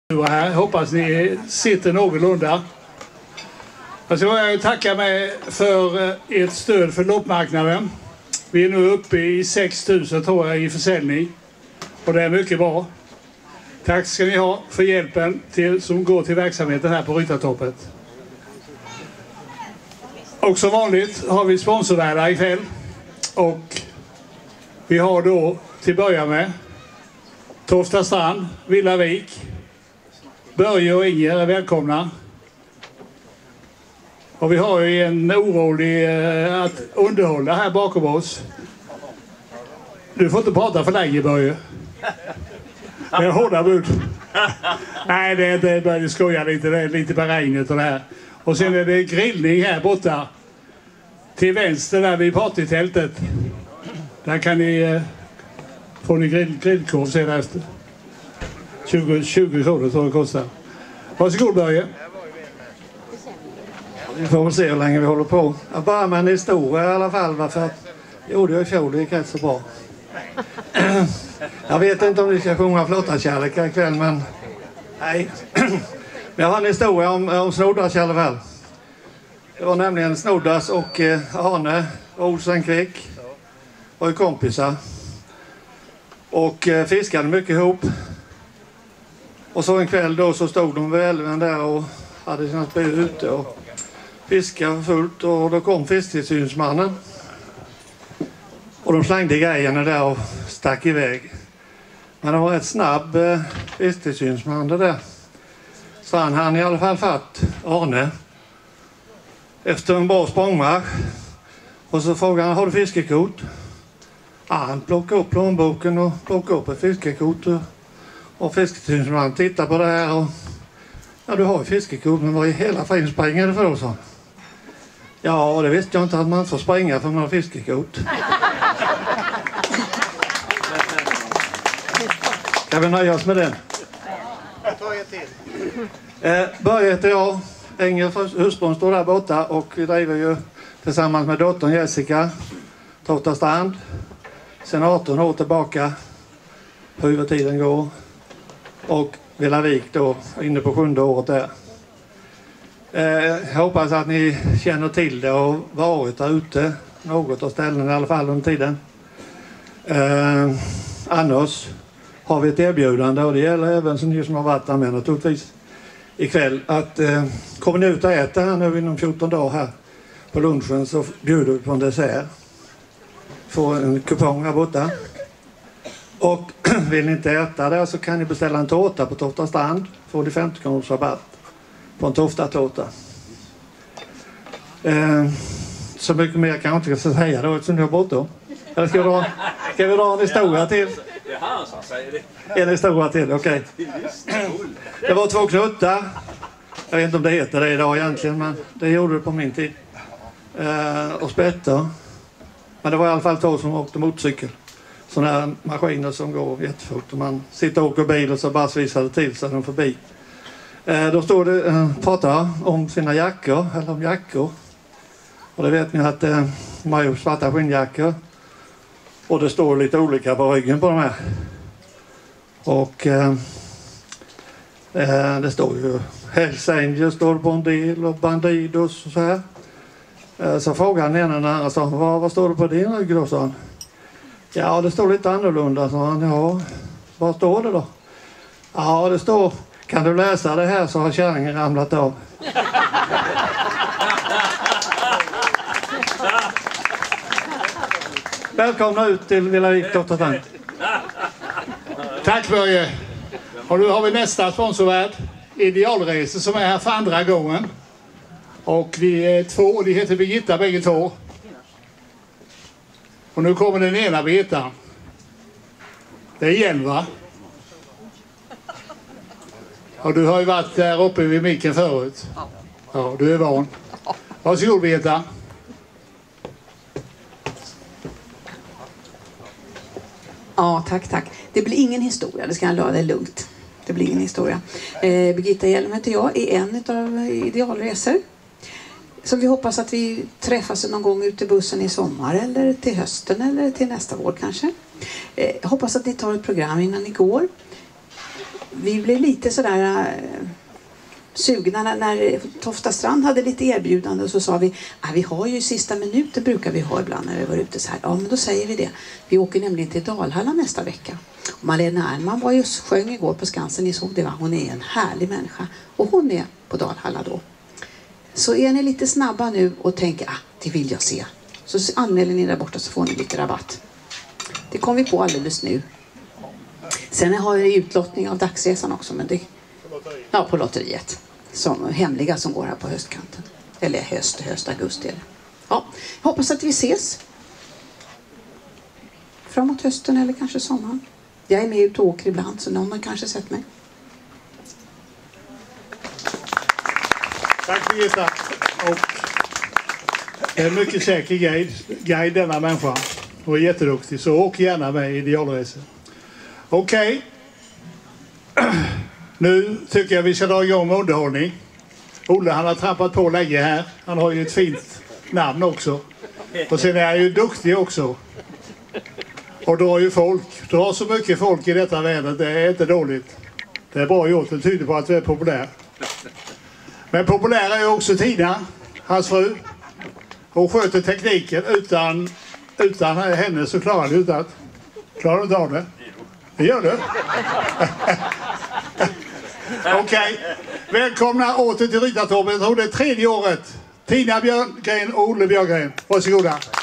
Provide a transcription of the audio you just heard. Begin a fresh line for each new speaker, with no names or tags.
Här. Hoppas ni sitter någorlunda. Jag ska tacka mig för ert stöd för loppmarknaden. Vi är nu uppe i 6 000 tror jag i försäljning. Och det är mycket bra. Tack ska ni ha för hjälpen som går till verksamheten här på Ryttartorpet. Och som vanligt har vi sponsorvärdar ikväll. Och vi har då till början med Tofta Strand, Villavik. Börje och Inger är välkomna. Och vi har ju en orolig att underhålla här bakom oss. Du får inte prata för länge, Börje. Det är hårda bud. Nej, det börjar skoja lite. Det är lite på regnet och det här. Och sen är det grillning här borta. Till vänster där vid partytältet. Där kan ni få en grillkorv sen efter. 20 kronor tror jag det kostar. Varsågod Börje.
Vi får väl se hur länge vi håller på. Jag börjar med en historia i alla fall. För att gjorde jag i fjol, det gick rätt så bra. Jag vet inte om vi ska sjunga Flottarkärlek ikväll, men nej. Men jag har en historia om Snoddas i alla fall. Det var nämligen Snoddas och Arne Rosenqvist var ju kompisar. Och fiskade mycket ihop. Och så en kväll då så stod de vid älven där och hade sina spö ute och fiskade fullt. Och då kom fisktillsynsmannen. Och de slängde grejerna där och stack iväg. Men det var ett snabb fisktillsynsman det där. Så han i alla fall fatt Arne. Efter en bra språngmarsch. Och så frågade han, har du fiskekort? Ja, han plockade upp plånboken och plockade upp ett fiskekort. Och fisktillsynsmannen tittade på det här och... Ja, du har ju fiskekort, men vad i hela friden springer du för då, sa han. Ja, det visste jag inte att man får springa för man har fiskekort. Kan vi nöja oss med den? Börje heter jag. Inger husbrun står där borta och vi driver ju tillsammans med dottern Jessica Tofta Strand. Sen 18 år tillbaka. Huvudtiden går. Och Villavik då inne på 7:e året där. Jag hoppas att ni känner till det och varit där ute något av ställen i alla fall under tiden. Annars har vi ett erbjudande och det gäller även som ni som har varit där med naturligtvis ikväll att kommer ni ut och äta här nu inom 14 dagar här på lunchen så bjuder vi på en dessert. Får en kupong här borta. Och vill ni inte äta där så kan ni beställa en tårta på Tofta Strand. Får ni 50 kronors rabatt på en Tofta-tårta. Så mycket mer kan jag inte säga då eftersom ni har bort. Eller ska vi dra en historia till?
Det är han som säger det.
En historia till, okej. Det var 2 knuttar. Jag vet inte om det heter det idag egentligen, men det gjorde det på min tid. Och spettar. Men det var i alla fall 2 som åkte motorcykel. Sådana här maskiner som går jättefort. Och man sitter och åker bil och så bara svisade till så de förbi. Då står det pratar om sina jackor, eller om jackor. Och det vet ni att de har ju svarta skinnjackor. Och det står lite olika på ryggen på de här. Och det står ju Hells Angels står på en del och Bandidos och så här. Så frågade den ena den andra sa, vad står det på din rygg då, sa han. Ja, det står lite annorlunda, sa han. Ja, vad står det då? Ja, det står, kan du läsa det här så har kärringen ramlat av. Välkomna ut till Villavik Tofta Strand.
Tack Börje. Och nu har vi nästa sponsorvärd. Idealresor som är här för andra gången. Och vi är 2, de heter Birgitta bägge 2. Och nu kommer den ena Birgitta. Det är igen va? Och du har ju varit där uppe vid micken förut. Ja, du är van. Varsågod Birgitta.
Ja, tack. Det blir ingen historia, det ska jag lova, det är lugnt. Det blir ingen historia. Birgitta Hjelm heter jag, är en av Idealresor. Så vi hoppas att vi träffas någon gång ute i bussen i sommar eller till hösten eller till nästa vår kanske. Jag hoppas att ni tar ett program innan ni går. vi blev lite sådär sugna när Tofta strand hade lite erbjudande, och så sa vi vi har ju sista minuten, brukar vi ha ibland när vi var ute så här. Ja, men då säger vi det. Vi åker nämligen till Dalhalla nästa vecka. Och Malena Ernman var ju sjöng igår på Skansen, ni såg det va? Hon är en härlig människa och hon är på Dalhalla då. Så är ni lite snabba nu och tänker det vill jag se, så anmäler ni där borta så får ni lite rabatt. Det kom vi på alldeles nu. Sen har vi utlottning av dagsresan också, men det på lotteriet. Som hemliga som går här på höstkanten. Eller höst, augusti. Ja, jag hoppas att vi ses. Framåt hösten eller kanske sommaren. Jag är med ut och åker ibland, så någon har kanske sett mig.
Tack Birgitta. Och en mycket säker guide denna människa. Hon är jätteduktig, så åk gärna med i Idealresor. Okej. Nu tycker jag vi ska dra igång med underhållning. Olle, han har trampat på länge här. Han har ju ett fint namn också. Och sen är han ju duktig också. Och drar ju folk. Drar så mycket folk i detta vädret, det är inte dåligt. Det är bra gjort, det tyder på att vi är populär. Men populär är ju också Tina, hans fru. Hon sköter tekniken utan henne så klarar du inte att. Klarar du inte av det? Det gör du. Okej. Välkomna åter till Ryttartorpet. Jag tror det är 3:e året. Tina Björngren och Olle Björngren. Varsågoda.